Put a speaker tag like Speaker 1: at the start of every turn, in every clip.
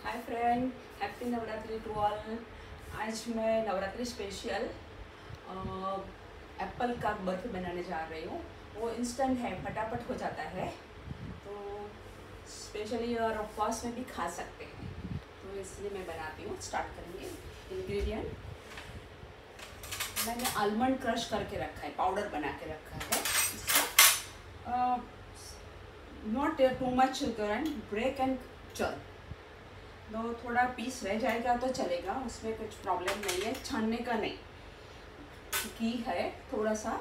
Speaker 1: Hi friend, happy Navratri to all. आज मैं Navratri special Apple का बर्फ़ी बनाने जा रही हूँ। वो इंस्टेंट है, फटाफट हो जाता है, तो स्पेशली और उपवास में भी खा सकते हैं, तो इसलिए मैं बनाती हूँ। स्टार्ट करेंगे। इंग्रेडिएंट मैंने आलमंड क्रश करके रखा है, पाउडर बना के रखा है। इसको not too much sugar and break and चल, तो थोड़ा पीस रह जाएगा तो चलेगा, उसमें कुछ प्रॉब्लम नहीं है, छानने का नहीं। घी है, थोड़ा सा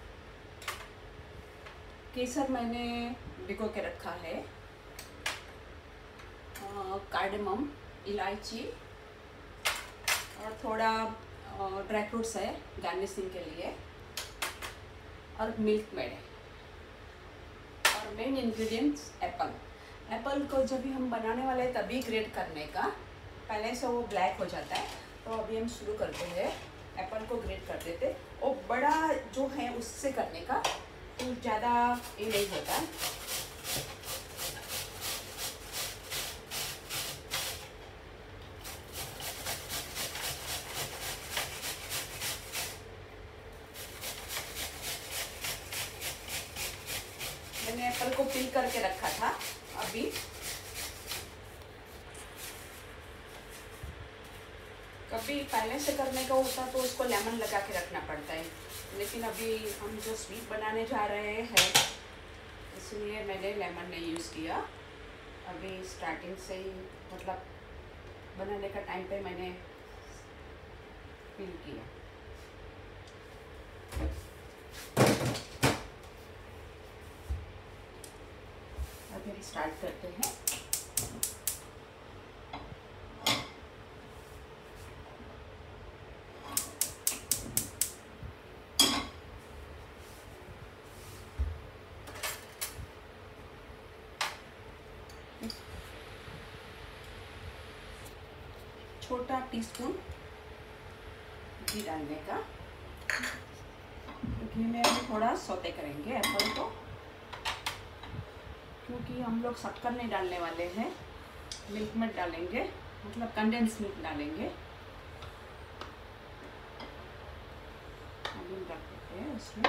Speaker 1: केसर मैंने भिगो के रखा है, कार्डेमम, इलायची और थोड़ा ड्राई फ्रूट्स है गार्निशिंग के लिए, और मिल्क मेड है। और मेन इंग्रेडिएंट्स एप्पल। एप्पल को जब भी हम बनाने वाले हैं तभी ग्रेट करने का, पहले से वो ब्लैक हो जाता है। तो अभी हम शुरू करते हैं, एप्पल को ग्रेट कर देते। और बड़ा जो है उससे करने का तो ज़्यादा ये नहीं होता। मैंने एप्पल को पील करके रखा था। अभी कभी पहले से करने का होता तो उसको लेमन लगा के रखना पड़ता है, लेकिन अभी हम जो स्वीट बनाने जा रहे हैं इसलिए मैंने लेमन नहीं यूज़ किया। अभी स्टार्टिंग से ही, मतलब बनाने का टाइम पे मैंने पील किया। अभी स्टार्ट करते हैं। छोटा टीस्पून घी डालने का। घी में हम थोड़ा सौते करेंगे एप्पल को, क्योंकि हम लोग शक्कर नहीं डालने वाले हैं, मिल्क मेड डालेंगे, मतलब कंडेंस मिल्क डालेंगे। अभी रख देते हैं उसमें।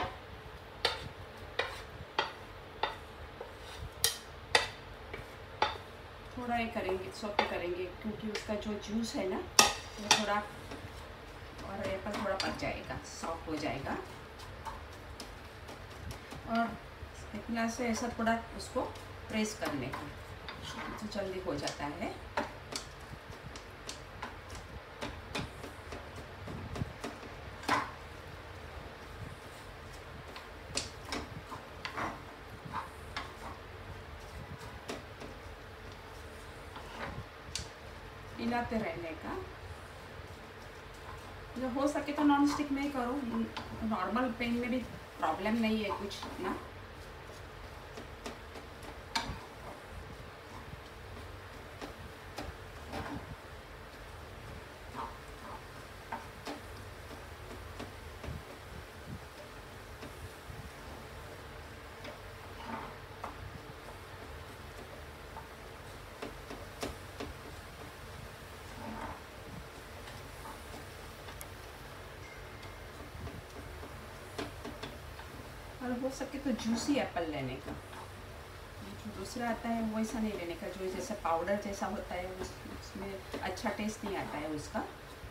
Speaker 1: थोड़ा ये करेंगे, सौते करेंगे, क्योंकि उसका जो जूस है ना वो थोड़ा, और एप्पल थोड़ा पक जाएगा, सॉफ्ट हो जाएगा। और इतना से ऐसा थोड़ा उसको प्रेस करने का तो जल्दी हो जाता है। हिलाते रहने का। जो हो सके तो नॉन स्टिक में ही करो, नॉर्मल पैन में भी प्रॉब्लम नहीं है कुछ ना। और हो सके तो जूसी एप्पल लेने का, जो दूसरा आता है वो ऐसा नहीं लेने का, जो जैसे पाउडर जैसा होता है उसमें अच्छा टेस्ट नहीं आता है उसका।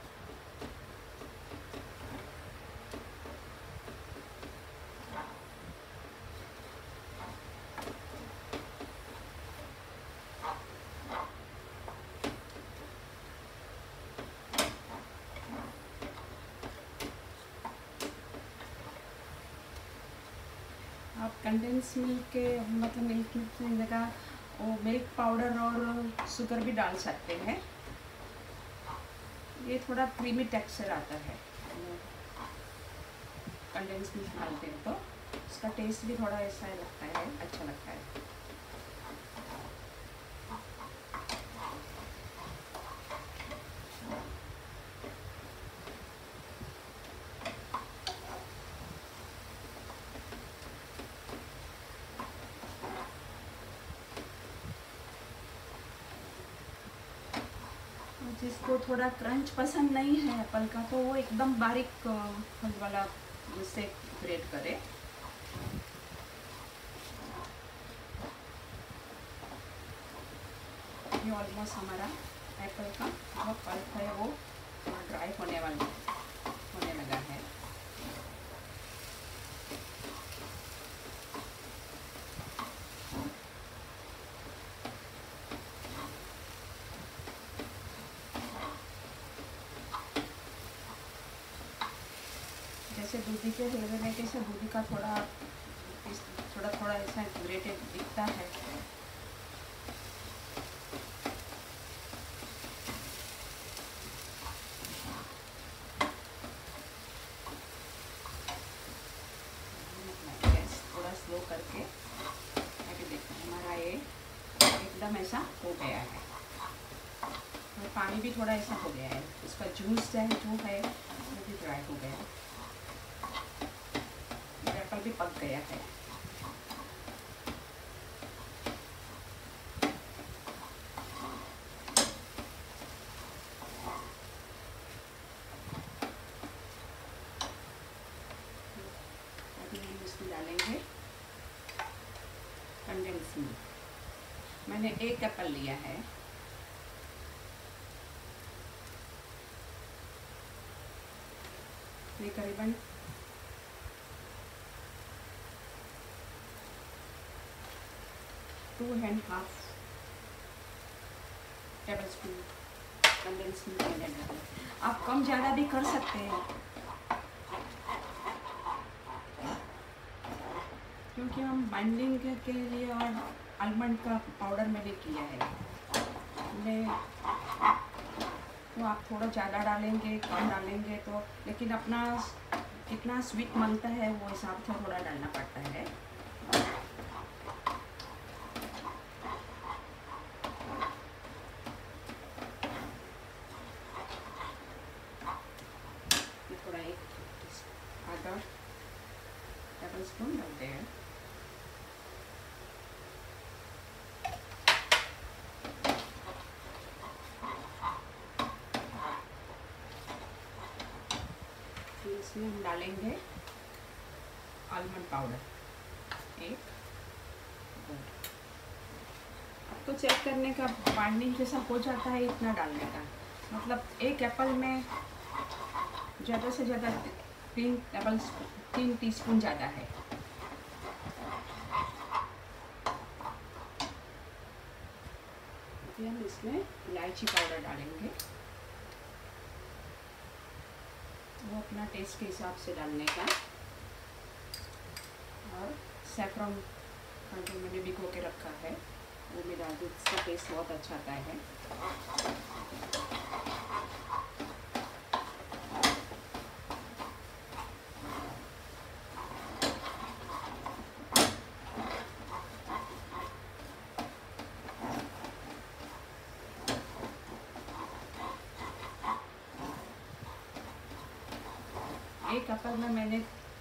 Speaker 1: आप कंडेंस मिल्क के, मतलब मिल्क की जगह वो मिल्क पाउडर और शुगर भी डाल सकते हैं। ये थोड़ा क्रीमी टेक्सचर आता है कंडेंस मिल्क डालते हैं, तो उसका टेस्ट भी थोड़ा ऐसा लगता है, अच्छा लगता है। जिसको थोड़ा क्रंच पसंद नहीं है एप्पल का, तो वो एकदम बारीक वाला उससे ग्रेट करे। ये ऑलमोस्ट हमारा एप्पल का जो पल्प है वो ड्राई होने लगा है। जैसे दूधी के हलवे में कैसे दूधी का थोड़ा ऐसा ग्रेटेड दिखता है, गैस थोड़ा स्लो करके आगे देखते हैं। हमारा ये एकदम ऐसा हो गया है और पानी भी थोड़ा ऐसा हो गया है, उसका जूस जो है वो भी ड्राई हो गया है, एप्पल भी पक गया है। अभी हम इसमें डालेंगे कंडेंस मिल्क। मैंने 1 एप्पल लिया है। ये करीबन 2.5 टेबल स्पून कंडेंस मिल्क मैंने डाला। आप कम ज़्यादा भी कर सकते हैं, क्योंकि हम बाइंडिंग के लिए और आलमंड का पाउडर मैंने किया है, तो आप थोड़ा ज़्यादा डालेंगे कम डालेंगे तो, लेकिन अपना कितना स्वीट मांगता है वो हिसाब से थोड़ा डालना पड़ता है। थोड़ा आधा टेबल स्पून डालते हैं। इसमें हम डालेंगे आलमंड पाउडर 1। अब तो चेक करने का, बाइंडिंग जैसा हो जाता है इतना डालने का, मतलब 1 एप्पल में ज़्यादा से ज़्यादा 3 टीस्पून ज़्यादा है। फिर हम इसमें इलायची पाउडर डालेंगे, वो अपना टेस्ट के हिसाब से डालने का। और सैफरन जो मैंने भिगो के रखा है वो भी डाल दूँ, इसका टेस्ट बहुत अच्छा आता है। एक एप्पल में मैंने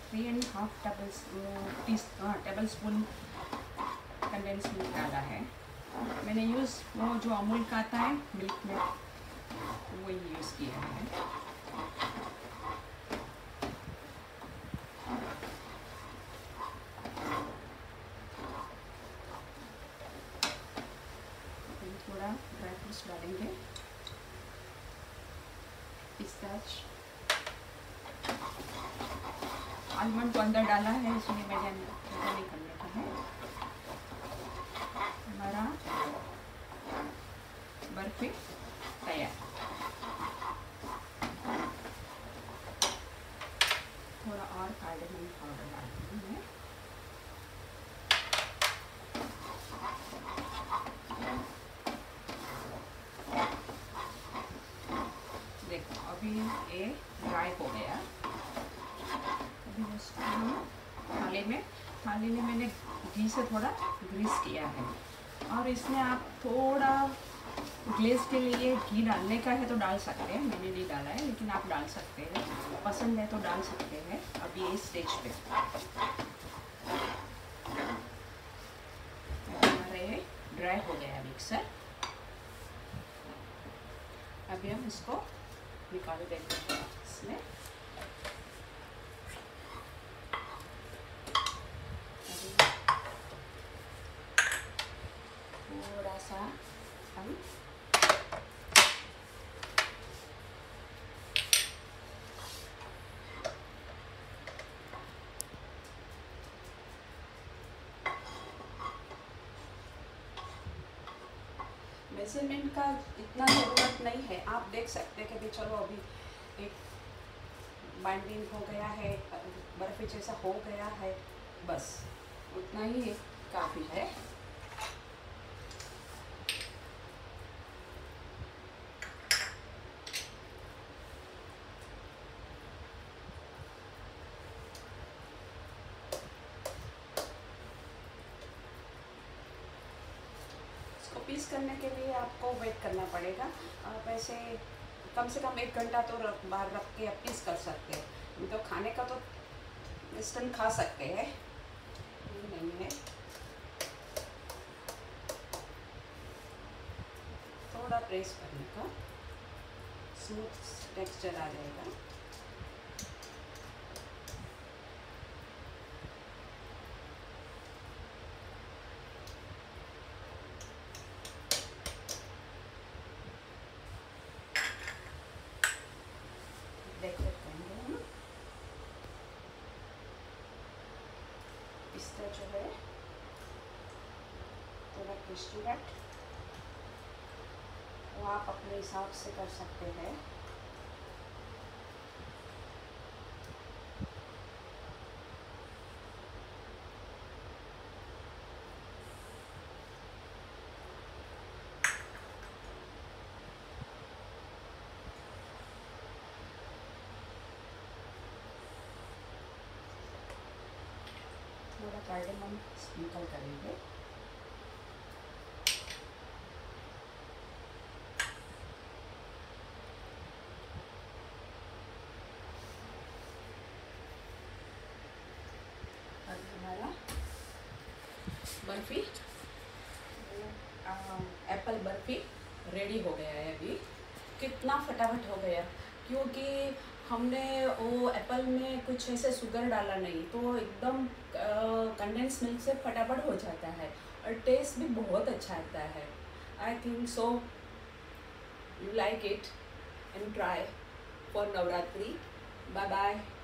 Speaker 1: 3.5 टेबल स्पून कंडेंस मिल्क डाला है। मैंने वो जो अमूल का आता है मिल्क में, वही यूज़ किया है। थोड़ा ड्राई फ्रूट्स डालेंगे, पिस्ताच, आलमंड को अंदर डाला है इसलिए मैंने नहीं करने का है। हमारा बर्फी तैयार। थोड़ा और कार्डेमम पाउडर डालती हूँ मैं। देखो अभी ये ड्राई हो गया। अभी थाली में मैंने घी से थोड़ा ग्रीस किया है, और इसमें आप थोड़ा ग्लेज के लिए घी डालने का है तो डाल सकते हैं, मैंने नहीं डाला है लेकिन आप डाल सकते हैं, पसंद है तो डाल सकते हैं। अभी इस स्टेज पे हमारा ये ड्राई हो गया मिक्सर। अभी हम इसको निकाल देते हैं इसमें। थोड़ा सा हम मेजरमेंट का इतना ज़रूरत नहीं है, आप देख सकते हैं कि भाई चलो अभी एक बाइंडिंग हो गया है, बर्फी जैसा हो गया है, बस उतना ही काफ़ी है। पीस करने के लिए आपको वेट करना पड़ेगा। आप ऐसे कम से कम 1 घंटा तो बाहर रख के आप पीस कर सकते हैं। तो खाने का तो इंस्टेंट खा सकते हैं, नहीं है। थोड़ा प्रेस करने का स्मूथ टेक्सचर आ जाएगा। डेकोरेट करेंगे हम। पिस्ता जो है थोड़ा क्रिस्पी कट, वो आप अपने हिसाब से कर सकते हैं। थोड़ा कार्डेमम स्प्रिंकल करेंगे। और हमारा बर्फ़ी, एप्पल बर्फ़ी रेडी हो गया है। अभी कितना फटाफट हो गया, क्योंकि हमने वो एप्पल में कुछ ऐसे शुगर डाला नहीं, तो एकदम कंडेंस मिल्क से फटाफट हो जाता है और टेस्ट भी बहुत अच्छा आता है। I think so you like it and try for Navratri. Bye bye.